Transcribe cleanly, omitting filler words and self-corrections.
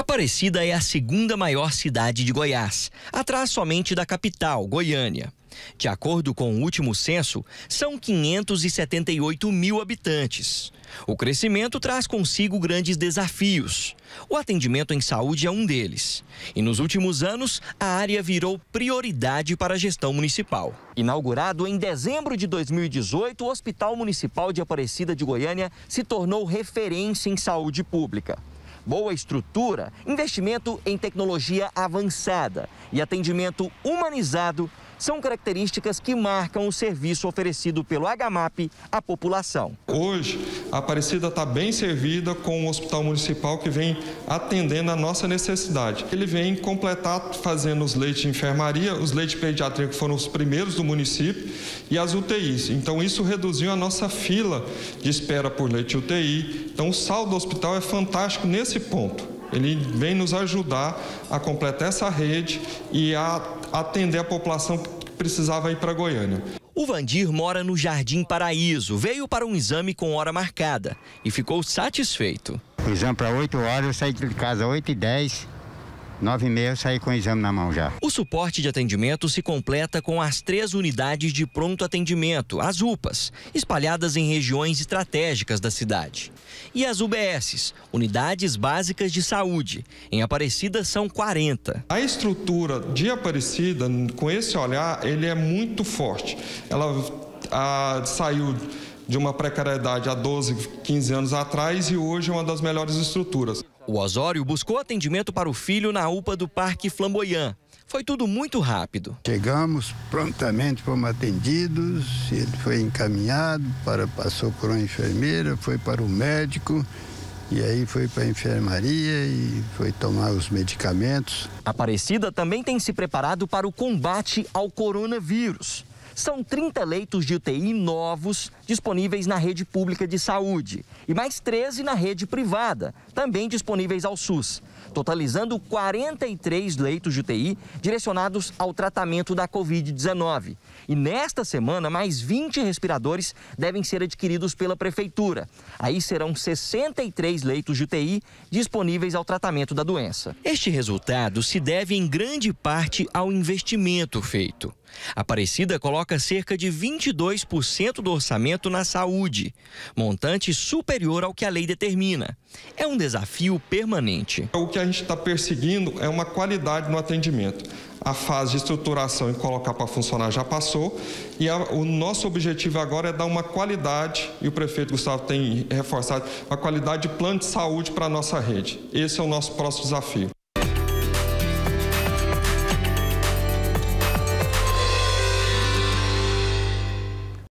Aparecida é a segunda maior cidade de Goiás, atrás somente da capital, Goiânia. De acordo com o último censo, são 578 mil habitantes. O crescimento traz consigo grandes desafios. O atendimento em saúde é um deles. E nos últimos anos, a área virou prioridade para a gestão municipal. Inaugurado em dezembro de 2018, o Hospital Municipal de Aparecida de Goiânia se tornou referência em saúde pública. Boa estrutura, investimento em tecnologia avançada e atendimento humanizado são características que marcam o serviço oferecido pelo HMAP à população. Hoje, a Aparecida está bem servida com um hospital municipal que vem atendendo a nossa necessidade. Ele vem completar fazendo os leitos de enfermaria, os leitos de pediatria que foram os primeiros do município e as UTIs. Então, isso reduziu a nossa fila de espera por leite de UTI. Então, o saldo do hospital é fantástico nesse ponto. Ele vem nos ajudar a completar essa rede e a atender a população que precisava ir para Goiânia. O Vandir mora no Jardim Paraíso, veio para um exame com hora marcada e ficou satisfeito. O exame para 8 horas, eu saí de casa às 8h10, 9h30 eu saí com o exame na mão já. O suporte de atendimento se completa com as 3 unidades de pronto atendimento, as UPAs, espalhadas em regiões estratégicas da cidade. E as UBSs, Unidades Básicas de Saúde. Em Aparecida são 40. A estrutura de Aparecida, com esse olhar, ele é muito forte. Ela saiu de uma precariedade há 12, 15 anos atrás e hoje é uma das melhores estruturas. O Osório buscou atendimento para o filho na UPA do Parque Flamboyant. Foi tudo muito rápido. Chegamos prontamente, fomos atendidos, ele foi encaminhado, passou por uma enfermeira, foi para o médico e aí foi para a enfermaria e foi tomar os medicamentos. Aparecida também tem se preparado para o combate ao coronavírus. São 30 leitos de UTI novos disponíveis na rede pública de saúde e mais 13 na rede privada, também disponíveis ao SUS, totalizando 43 leitos de UTI direcionados ao tratamento da Covid-19. E nesta semana, mais 20 respiradores devem ser adquiridos pela Prefeitura. Aí serão 63 leitos de UTI disponíveis ao tratamento da doença. Este resultado se deve em grande parte ao investimento feito. Aparecida coloca cerca de 22% do orçamento na saúde, montante superior ao que a lei determina. É um desafio permanente. O que a gente está perseguindo é uma qualidade no atendimento. A fase de estruturação e colocar para funcionar já passou e o nosso objetivo agora é dar uma qualidade, e o prefeito Gustavo tem reforçado, uma qualidade de plano de saúde para a nossa rede. Esse é o nosso próximo desafio.